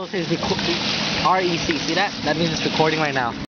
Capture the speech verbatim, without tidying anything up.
It says R E C. See that? That means it's recording right now.